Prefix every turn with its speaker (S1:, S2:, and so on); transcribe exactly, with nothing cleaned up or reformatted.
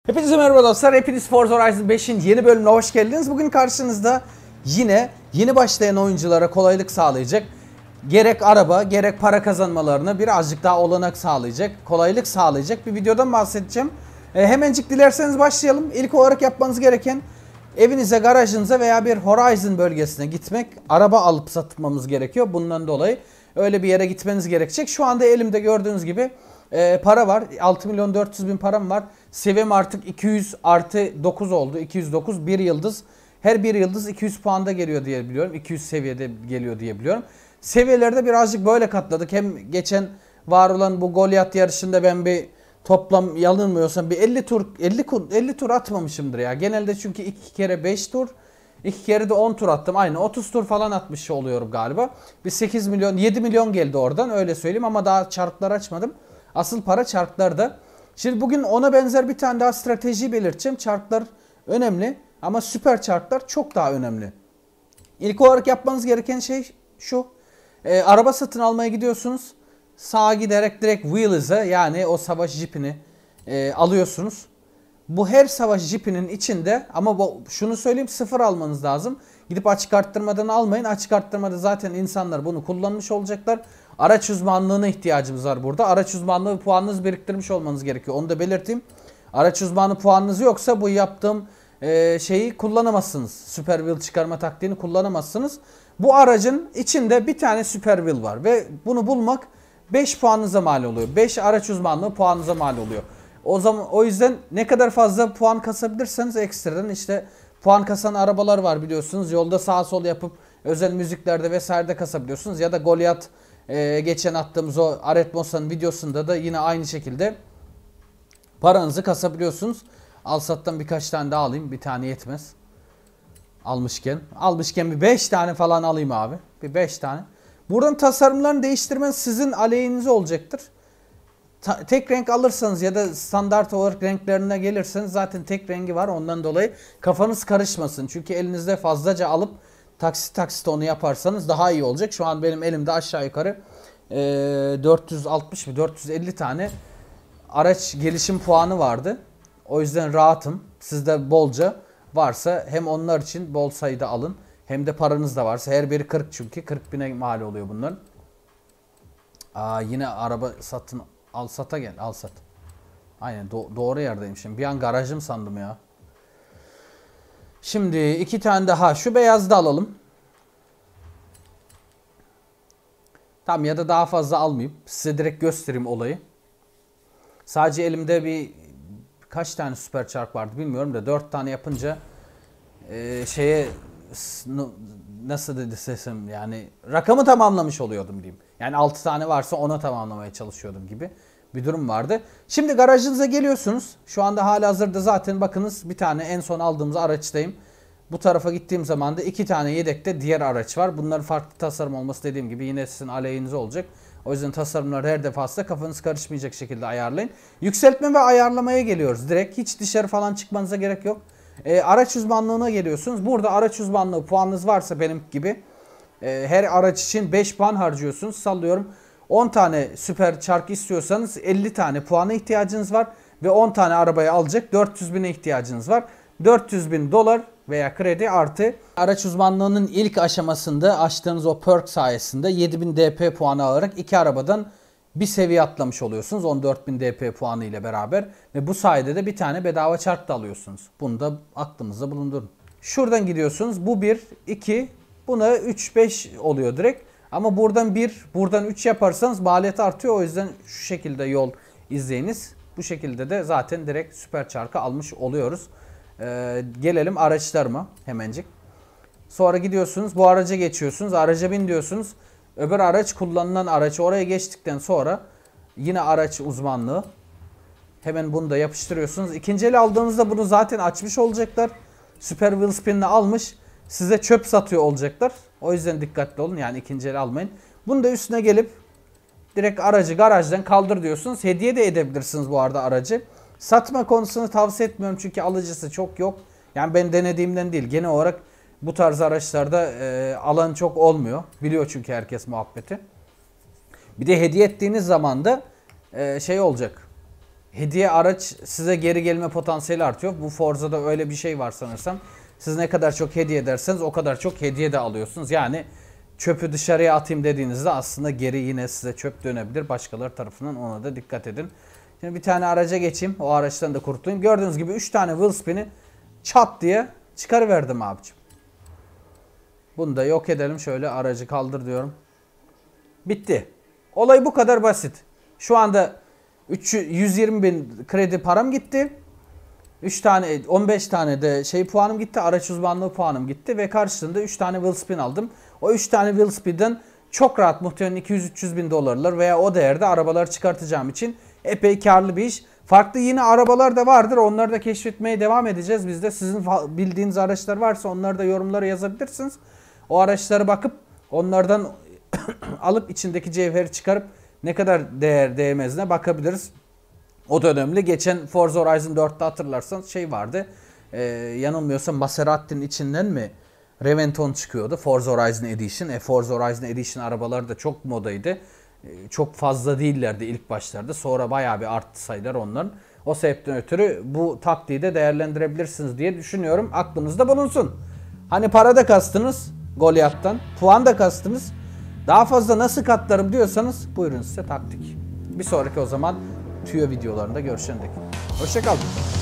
S1: Hepinize merhaba dostlar. Hepiniz Forza Horizon beşin yeni bölümüne hoş geldiniz. Bugün karşınızda yine yeni başlayan oyunculara kolaylık sağlayacak, gerek araba gerek para kazanmalarına birazcık daha olanak sağlayacak, kolaylık sağlayacak bir videodan bahsedeceğim. E, hemencik dilerseniz başlayalım. İlk olarak yapmanız gereken evinize, garajınıza veya bir Horizon bölgesine gitmek. Araba alıp satmamız gerekiyor. Bundan dolayı öyle bir yere gitmeniz gerekecek. Şu anda elimde gördüğünüz gibi e, para var. altı milyon dört yüz bin param var. Seviyem artık iki yüz artı dokuz oldu. iki yüz dokuz, bir yıldız. Her bir yıldız iki yüz puanda geliyor diye biliyorum. iki yüz seviyede geliyor diye biliyorum. Seviyelerde birazcık böyle katladık. Hem geçen var olan bu Goliath yarışında ben bir toplam yanılmıyorsam bir elli tur elli elli tur atmamışımdır ya. Genelde çünkü iki kere beş tur, iki kere de on tur attım. Aynı otuz tur falan atmış oluyorum galiba. Bir sekiz milyon, yedi milyon geldi oradan, öyle söyleyeyim, ama daha çarklar açmadım. Asıl para çarklarda. Şimdi bugün ona benzer bir tane daha strateji belirteceğim. Çarklar önemli ama süper çarklar çok daha önemli. İlk olarak yapmanız gereken şey şu. E, araba satın almaya gidiyorsunuz. Sağa giderek direkt Wheelers'a, yani o savaş jipini e, alıyorsunuz. Bu her savaş jipinin içinde, ama bu, şunu söyleyeyim, sıfır almanız lazım. Gidip açık arttırmadan almayın. Açık arttırmada zaten insanlar bunu kullanmış olacaklar. Araç uzmanlığına ihtiyacımız var burada. Araç uzmanlığı puanınızı biriktirmiş olmanız gerekiyor. Onu da belirteyim. Araç uzmanı puanınız yoksa bu yaptığım e, şeyi kullanamazsınız. Super Wheel çıkarma taktiğini kullanamazsınız. Bu aracın içinde bir tane Super Wheel var ve bunu bulmak beş puanınıza mal oluyor. beş araç uzmanlığı puanınıza mal oluyor. O zaman o yüzden ne kadar fazla puan kasabilirseniz ekstradan, işte puan kasan arabalar var biliyorsunuz. Yolda sağa sol yapıp özel müziklerde vesairede kasabiliyorsunuz. Ya da Goliath e, geçen attığımız o Aretmosa'nın videosunda da yine aynı şekilde paranızı kasabiliyorsunuz. Alsat'tan birkaç tane daha alayım. Bir tane yetmez. Almışken. Almışken bir beş tane falan alayım abi. Bir beş tane. Buradan tasarımlarını değiştirmeniz sizin aleyhinize olacaktır. Ta tek renk alırsanız ya da standart olarak renklerine gelirseniz zaten tek rengi var. Ondan dolayı kafanız karışmasın. Çünkü elinizde fazlaca alıp taksit taksit onu yaparsanız daha iyi olacak. Şu an benim elimde aşağı yukarı e, dört yüz altmış mı dört yüz elli tane araç gelişim puanı vardı. O yüzden rahatım. Sizde bolca varsa hem onlar için bol sayıda alın, hem de paranız da varsa. Her biri kırk, çünkü kırk bine mal oluyor bunların. Aa, yine araba satın al sata gel al sat. Aynen do doğru yerdeyim şimdi. Bir an garajım sandım ya. Şimdi iki tane daha. Şu beyazı da alalım. Tamam, ya da daha fazla almayayım. Size direkt göstereyim olayı. Sadece elimde bir kaç tane süper çark vardı bilmiyorum da dört tane yapınca e, şeye nasıl dedi sesim, yani rakamı tamamlamış oluyordum diyeyim. Yani altı tane varsa ona tamamlamaya çalışıyordum gibi bir durum vardı. Şimdi garajınıza geliyorsunuz. Şu anda halihazırda zaten bakınız bir tane en son aldığımız araçtayım. Bu tarafa gittiğim zaman da iki tane yedekte diğer araç var. Bunların farklı tasarım olması dediğim gibi yine sizin aleyhinize olacak. O yüzden tasarımları her defasında kafanız karışmayacak şekilde ayarlayın. Yükseltme ve ayarlamaya geliyoruz. Direkt hiç dışarı falan çıkmanıza gerek yok. E, araç uzmanlığına geliyorsunuz. Burada araç uzmanlığı puanınız varsa benim gibi e, her araç için beş puan harcıyorsunuz. Sallıyorum, on tane süper çark istiyorsanız elli tane puana ihtiyacınız var. Ve on tane arabayı alacak dört yüz bine ihtiyacınız var. dört yüz bin dolar veya kredi artı araç uzmanlığının ilk aşamasında açtığınız o perk sayesinde yedi bin D P puanı alarak iki arabadan bir seviye atlamış oluyorsunuz on dört bin D P puanı ile beraber ve bu sayede de bir tane bedava çark da alıyorsunuz. Bunu da aklınızda bulundurun. Şuradan gidiyorsunuz. Bu bir, iki, buna üç, beş oluyor direkt. Ama buradan bir, buradan üç yaparsanız maliyet artıyor. O yüzden şu şekilde yol izleyiniz. Bu şekilde de zaten direkt süper çarkı almış oluyoruz. Ee, gelelim araçlarıma hemencik. Sonra gidiyorsunuz, bu araca geçiyorsunuz. Araca bin diyorsunuz. Öbür araç kullanılan araç, oraya geçtikten sonra yine araç uzmanlığı. Hemen bunu da yapıştırıyorsunuz. İkinci el aldığınızda bunu zaten açmış olacaklar. Super Wheel Spin'ini almış. Size çöp satıyor olacaklar. O yüzden dikkatli olun, yani ikinci el almayın. Bunu da üstüne gelip direkt aracı garajdan kaldır diyorsunuz. Hediye de edebilirsiniz bu arada aracı. Satma konusunu tavsiye etmiyorum çünkü alıcısı çok yok. Yani ben denediğimden değil. Genel olarak bu tarz araçlarda e, alan çok olmuyor. Biliyor çünkü herkes muhabbeti. Bir de hediye ettiğiniz zaman da e, şey olacak. hediye araç size geri gelme potansiyeli artıyor. Bu Forza'da öyle bir şey var sanırsam. Siz ne kadar çok hediye ederseniz o kadar çok hediye de alıyorsunuz. Yani çöpü dışarıya atayım dediğinizde aslında geri yine size çöp dönebilir. Başkaları tarafından, ona da dikkat edin. Şimdi bir tane araca geçeyim. O araçtan da kurtulayım. Gördüğünüz gibi üç tane wheel spin'i çat diye çıkarıverdim abicim. Bunu da yok edelim. Şöyle aracı kaldır diyorum. Bitti. Olay bu kadar basit. Şu anda yüz yirmi bin kredi param gitti. üç tane, on beş tane de şey puanım gitti. Araç uzmanlığı puanım gitti ve karşılığında üç tane wheel spin aldım. O üç tane wheel spin'den çok rahat muhtemelen iki yüz üç yüz bin dolarlar veya o değerde arabalar çıkartacağım için epey karlı bir iş. Farklı yine arabalar da vardır. Onları da keşfetmeye devam edeceğiz. Biz de sizin bildiğiniz araçlar varsa onları da yorumlara yazabilirsiniz. O araçlara bakıp onlardan alıp içindeki cevheri çıkarıp ne kadar değer değmezine bakabiliriz. O da önemli. Geçen Forza Horizon dörtte hatırlarsanız şey vardı. Ee, yanılmıyorsam Maserati'nin içinden mi Reventon çıkıyordu. Forza Horizon Edition. E, Forza Horizon Edition arabaları da çok modaydı. E, çok fazla değillerdi ilk başlarda. Sonra bayağı bir arttı sayılar onların. O sebepten ötürü bu taktiği de değerlendirebilirsiniz diye düşünüyorum. Aklınızda bulunsun. Hani para da kastınız Goliath'tan. Puan da kastınız. Daha fazla nasıl katlarım diyorsanız buyurun size taktik. Bir sonraki o zaman tüyo videolarında görüşene dek. Hoşça kalın.